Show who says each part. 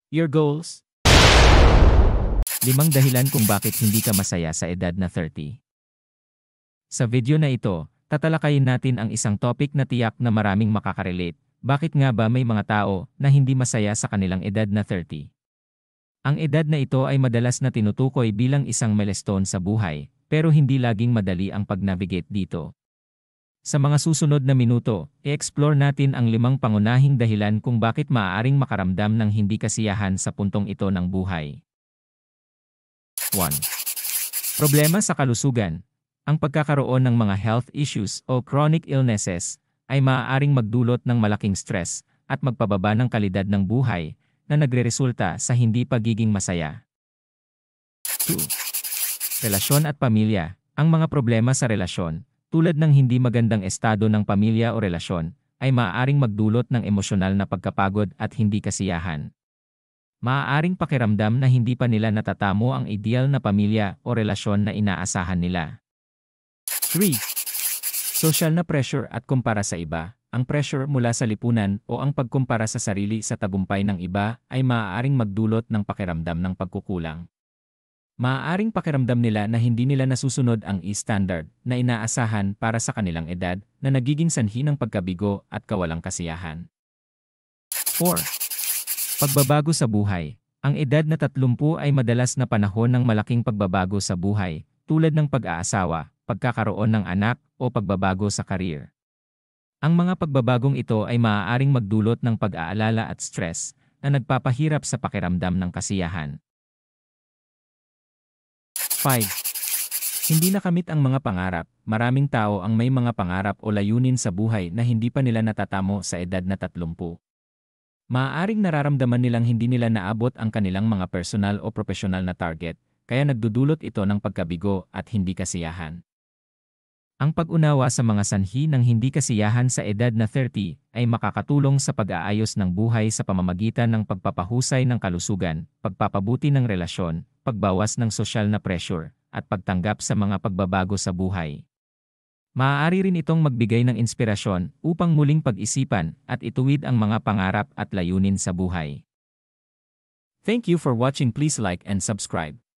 Speaker 1: Your goals? 5 dahilan kung bakit hindi ka masaya sa edad na 30. Sa video na ito, tatalakayin natin ang isang topic na tiyak na maraming makakarelate. Bakit nga ba may mga tao na hindi masaya sa kanilang edad na 30? Ang edad na ito ay madalas na tinutukoy bilang isang milestone sa buhay, pero hindi laging madali ang pag-navigate dito. Sa mga susunod na minuto, i-explore natin ang 5 pangunahing dahilan kung bakit maaaring makaramdam ng hindi kasiyahan sa puntong ito ng buhay. 1. Problema sa kalusugan. Ang pagkakaroon ng mga health issues o chronic illnesses ay maaaring magdulot ng malaking stress at magpababa ng kalidad ng buhay na nagreresulta sa hindi pagiging masaya. 2. Relasyon at pamilya. Ang mga problema sa relasyon, tulad ng hindi magandang estado ng pamilya o relasyon, ay maaaring magdulot ng emosyonal na pagkapagod at hindi kasiyahan. Maaaring pakiramdam na hindi pa nila natatamo ang ideal na pamilya o relasyon na inaasahan nila. 3. Social na pressure at kumpara sa iba. Ang pressure mula sa lipunan o ang pagkumpara sa sarili sa tagumpay ng iba ay maaaring magdulot ng pakiramdam ng pagkukulang. Maaaring pakiramdam nila na hindi nila nasusunod ang standard na inaasahan para sa kanilang edad na nagiging sanhi ng pagkabigo at kawalang kasiyahan. 4. Pagbabago sa buhay. Ang edad na 30 ay madalas na panahon ng malaking pagbabago sa buhay, tulad ng pag-aasawa, pagkakaroon ng anak, o pagbabago sa career. Ang mga pagbabagong ito ay maaaring magdulot ng pag-aalala at stress na nagpapahirap sa pakiramdam ng kasiyahan. 5. Hindi nakamit ang mga pangarap. Maraming tao ang may mga pangarap o layunin sa buhay na hindi pa nila natatamo sa edad na 30. Maaaring nararamdaman nilang hindi nila naabot ang kanilang mga personal o profesional na target, kaya nagdudulot ito ng pagkabigo at hindi kasiyahan. Ang pag-unawa sa mga sanhi ng hindi kasiyahan sa edad na 30 ay makakatulong sa pag-aayos ng buhay sa pamamagitan ng pagpapahusay ng kalusugan, pagpapabuti ng relasyon, pagbawas ng sosyal na pressure, at pagtanggap sa mga pagbabago sa buhay. Maaari rin itong magbigay ng inspirasyon upang muling pag-isipan at ituwid ang mga pangarap at layunin sa buhay. Thank you for watching. Please like and subscribe.